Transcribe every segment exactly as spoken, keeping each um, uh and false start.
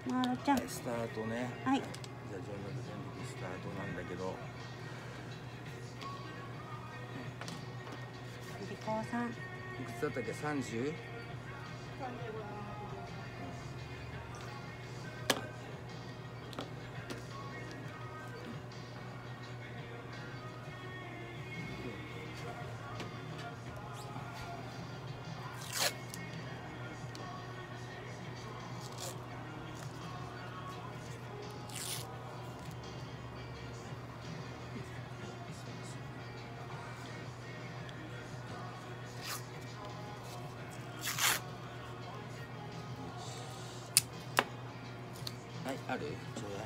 まるちゃん、 スタートね。 はい。 じゃあ上脈前力スタートなんだけど。 リコーさん。 いくつだったっけ？三十？はい、ある？ちょうだい。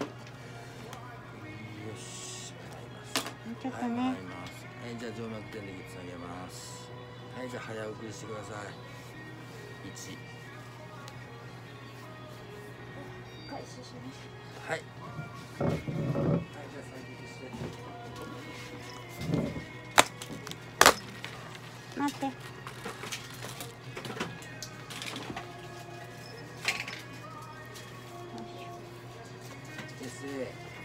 よし、洗います。 ちょっとね。 はい、洗います。はい、じゃあ静脈点滴つなげます。はい、じゃあ早送りしてください。一。 開始します。 はい。はい、じゃあ再起して。 待って。 エスエー。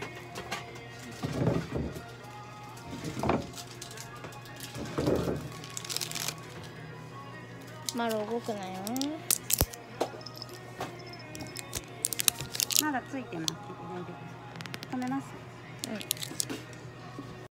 マロ動くなよ。 まだついてますけど大丈夫です。止めます。 うん。